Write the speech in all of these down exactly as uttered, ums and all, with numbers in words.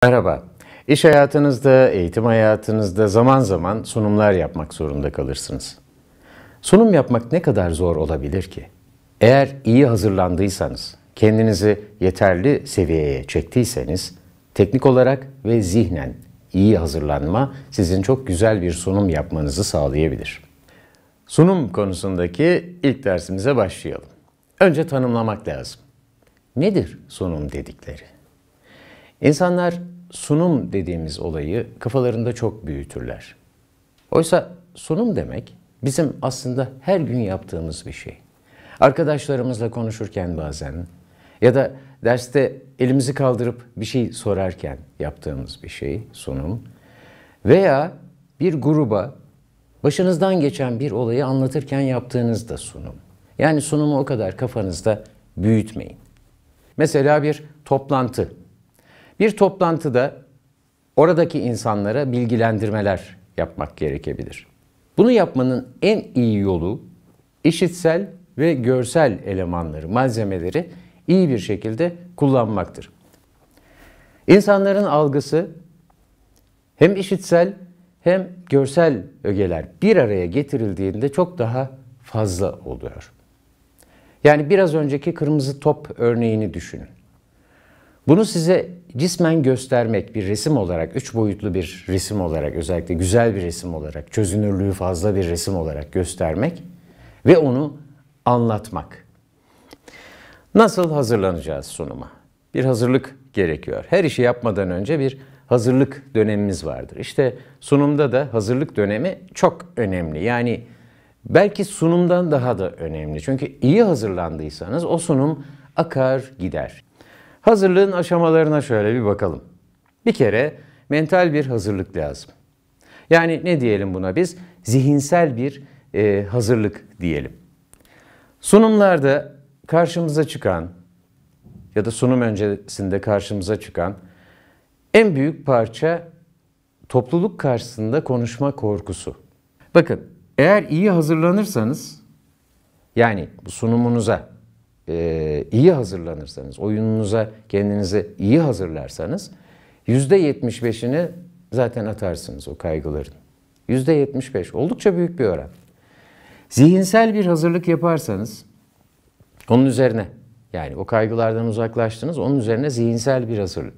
Merhaba. İş hayatınızda, eğitim hayatınızda zaman zaman sunumlar yapmak zorunda kalırsınız. Sunum yapmak ne kadar zor olabilir ki? Eğer iyi hazırlandıysanız, kendinizi yeterli seviyeye çektiyseniz, teknik olarak ve zihnen iyi hazırlanma sizin çok güzel bir sunum yapmanızı sağlayabilir. Sunum konusundaki ilk dersimize başlayalım. Önce tanımlamak lazım. Nedir sunum dedikleri? İnsanlar sunum dediğimiz olayı kafalarında çok büyütürler. Oysa sunum demek bizim aslında her gün yaptığımız bir şey. Arkadaşlarımızla konuşurken bazen ya da derste elimizi kaldırıp bir şey sorarken yaptığımız bir şey sunum. Veya bir gruba başınızdan geçen bir olayı anlatırken yaptığınız da sunum. Yani sunumu o kadar kafanızda büyütmeyin. Mesela bir toplantı. Bir toplantıda oradaki insanlara bilgilendirmeler yapmak gerekebilir. Bunu yapmanın en iyi yolu işitsel ve görsel elemanları, malzemeleri iyi bir şekilde kullanmaktır. İnsanların algısı hem işitsel hem görsel ögeler bir araya getirildiğinde çok daha fazla oluyor. Yani biraz önceki kırmızı top örneğini düşünün. Bunu size cismen göstermek, bir resim olarak, üç boyutlu bir resim olarak, özellikle güzel bir resim olarak, çözünürlüğü fazla bir resim olarak göstermek ve onu anlatmak. Nasıl hazırlanacağız sunuma? Bir hazırlık gerekiyor. Her işi yapmadan önce bir hazırlık dönemimiz vardır. İşte sunumda da hazırlık dönemi çok önemli. Yani belki sunumdan daha da önemli. Çünkü iyi hazırlandıysanız o sunum akar gider. Hazırlığın aşamalarına şöyle bir bakalım. Bir kere mental bir hazırlık lazım. Yani ne diyelim buna biz? Zihinsel bir e, hazırlık diyelim. Sunumlarda karşımıza çıkan ya da sunum öncesinde karşımıza çıkan en büyük parça topluluk karşısında konuşma korkusu. Bakın, eğer iyi hazırlanırsanız, yani bu sunumunuza Ee, iyi hazırlanırsanız, oyununuza kendinizi iyi hazırlarsanız yüzde yetmiş beşini zaten atarsınız o kaygıların. yüzde yetmiş beş oldukça büyük bir oran. Zihinsel bir hazırlık yaparsanız onun üzerine, yani o kaygılardan uzaklaştınız, onun üzerine zihinsel bir hazırlık.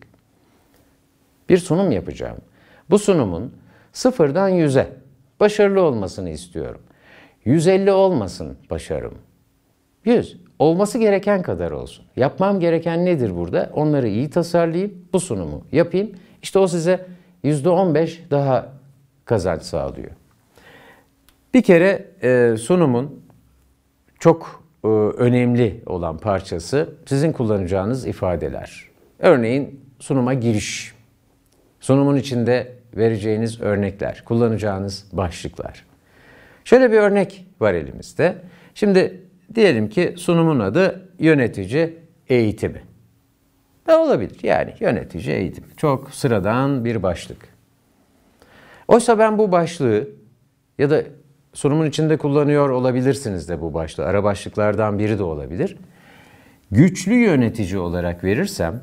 Bir sunum yapacağım. Bu sunumun sıfırdan yüze başarılı olmasını istiyorum. yüz elli olmasın başarım. yüz. Olması gereken kadar olsun. Yapmam gereken nedir burada? Onları iyi tasarlayayım, bu sunumu yapayım. İşte o size yüzde on beş daha kazanç sağlıyor. Bir kere e, sunumun çok e, önemli olan parçası sizin kullanacağınız ifadeler. Örneğin sunuma giriş, sunumun içinde vereceğiniz örnekler, kullanacağınız başlıklar. Şöyle bir örnek var elimizde. Şimdi diyelim ki sunumun adı yönetici eğitimi. Ne olabilir? Yani yönetici eğitimi. Çok sıradan bir başlık. Oysa ben bu başlığı ya da sunumun içinde kullanıyor olabilirsiniz de bu başlığı. Ara başlıklardan biri de olabilir. Güçlü yönetici olarak verirsem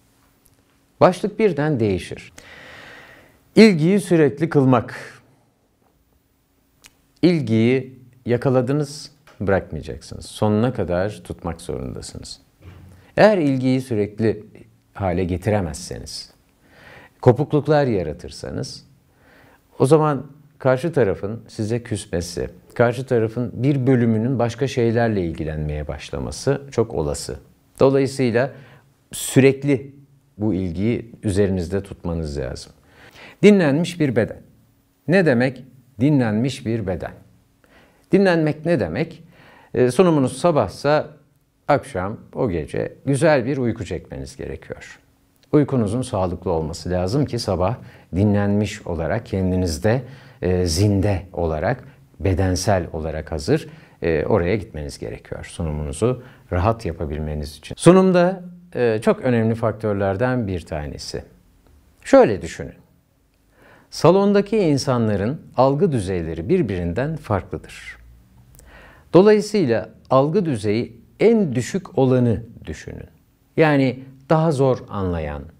başlık birden değişir. İlgiyi sürekli kılmak. İlgiyi yakaladınız, bırakmayacaksınız. Sonuna kadar tutmak zorundasınız. Eğer ilgiyi sürekli hale getiremezseniz, kopukluklar yaratırsanız, o zaman karşı tarafın size küsmesi, karşı tarafın bir bölümünün başka şeylerle ilgilenmeye başlaması çok olası. Dolayısıyla sürekli bu ilgiyi üzerinizde tutmanız lazım. Dinlenmiş bir beden. Ne demek dinlenmiş bir beden? Dinlenmek ne demek? E, sunumunuz sabahsa akşam, o gece güzel bir uyku çekmeniz gerekiyor. Uykunuzun sağlıklı olması lazım ki sabah dinlenmiş olarak, kendinizde e, zinde olarak, bedensel olarak hazır e, oraya gitmeniz gerekiyor. Sunumunuzu rahat yapabilmeniz için. Sunumda e, çok önemli faktörlerden bir tanesi. Şöyle düşünün. Salondaki insanların algı düzeyleri birbirinden farklıdır. Dolayısıyla algı düzeyi en düşük olanı düşünün. Yani daha zor anlayan,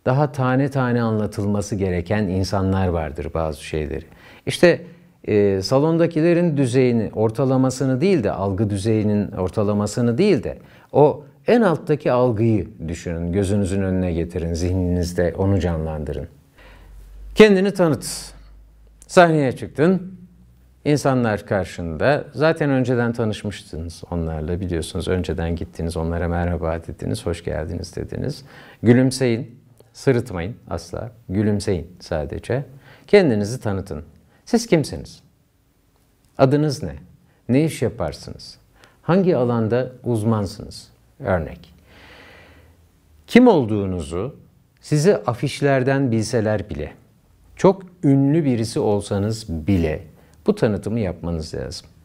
daha tane tane anlatılması gereken insanlar vardır bazı şeyleri. İşte e, salondakilerin düzeyini, ortalamasını değil de algı düzeyinin ortalamasını değil de o en alttaki algıyı düşünün, gözünüzün önüne getirin, zihninizde onu canlandırın. Kendini tanıt. Sahneye çıktın. İnsanlar karşında. Zaten önceden tanışmıştınız onlarla, biliyorsunuz. Önceden gittiniz, onlara merhaba dediniz, hoş geldiniz dediniz. Gülümseyin, sırıtmayın asla. Gülümseyin sadece. Kendinizi tanıtın. Siz kimsiniz? Adınız ne? Ne iş yaparsınız? Hangi alanda uzmansınız? Örnek. Kim olduğunuzu sizi afişlerden bilseler bile, çok ünlü birisi olsanız bile bu tanıtımı yapmanız lazım.